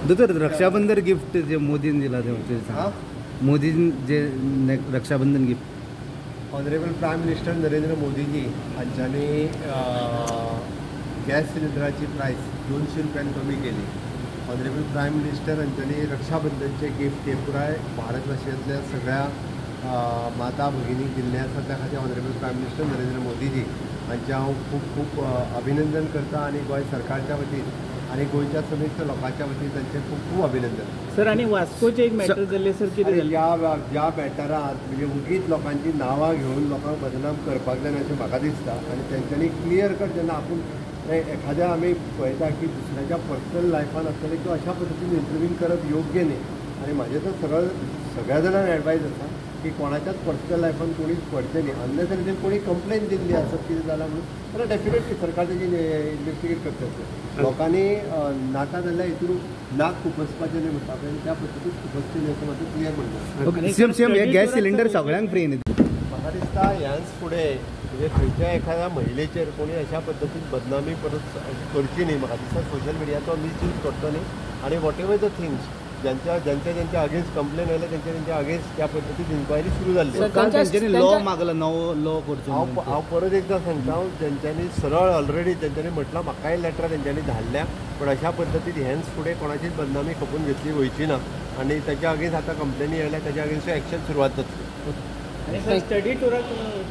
दोतोर रक्षाबंधन गिफ्ट जे मोदीन दिला ते मोदीन जे Rakshabandhan gift honourable prime minister Narendra Modiji हांच्यांनी गॅस सिलिंडराची प्रायस 200 रुपयान कमी केली. ऑनरेबल प्रायम मिनिस्टर हांच्यांनी रक्षाबंधनचे गिफ्ट हे पुराय भारतवर्षांतल्या सगळ्या माता भगिनीक दिल्ले आसा. त्या खातीर honourable prime minister Narendra Modiji हांचे हांव खूब खूब अभिनंदन करता आणि गोंय सरकारच्या वतीन आणि गोयच्या समेत लोकांच्या वतीन तांचे खूब खूब अभिनंदन. सर आणि वास्कोचे एक मॅटर जाल्ले सर कितें ज्या मॅटरांत म्हणजे उगीच लोकांची नांवां घेवन लोकांक बदनाम करपाक जाय अशें म्हाका दिसता. आनी तेंच्यांनी क्लियर कट जेन्ना आपूण एखाद्या आमी पळयता की दुसऱ्याच्या पर्सनल लायफान आसतले किंवा अशा पद्दतीन इंटरव्यून करप योग्य न्ही. आनी म्हाजे तर सगळ्या जाणांक एडवायज आसा की कोणाच्याच पर्सनल लायफान कोणीच पडचें न्ही. अनलेस आनी कोणी कंप्लेन दिल्ली आसत कितें जालां म्हणून जाल्यार डेफिनेटली सरकार तेजी इन्वेस्टिगेट करतले. लोकांनी नाका जाल्यार हितून नाक खुपसपाचें न्ही म्हणटा पळय त्या पद्दतीन खुपसचें न्ही असं म्हाका क्लियर म्हणटा. सेम हे गॅस सिलिंडर सगळ्यांक फ्री न्ही. म्हाका दिसता ह्याच फुडें म्हणजे खंयच्या एखाद्या महिलेचेर कोणी अशा पद्दतीन बदनामी परत करची न्ही. म्हाका दिसता सोशल मिडियाचो मिसयूज करचो न्ही. आनी वॉट एवर द थिंग्स ज्यांच्या अगेन्स्ट कंप्लेन आयले त्यांच्या अगेन्स्ट त्या पद्दतीन इन्क्वायरी सुरू जाल्ली. लॉ मागला नवो लॉ करचो. हांव परत एकदां सांगता ज्यांच्यांनी सरळ ऑलरेडी तेंच्यांनी म्हटलां म्हाकाय लेटरां तेंच्यांनी धाडल्या पण अशा पद्दतीन हेंच फुडें कोणाचीच बदनामी खपून घेतली वयची ना. आनी ताच्या अगेन्स्ट आतां कंप्लेनी आयल्या ताच्या अगेन्स्ट एक्शन सुरवात जातली. स्टडी टुराक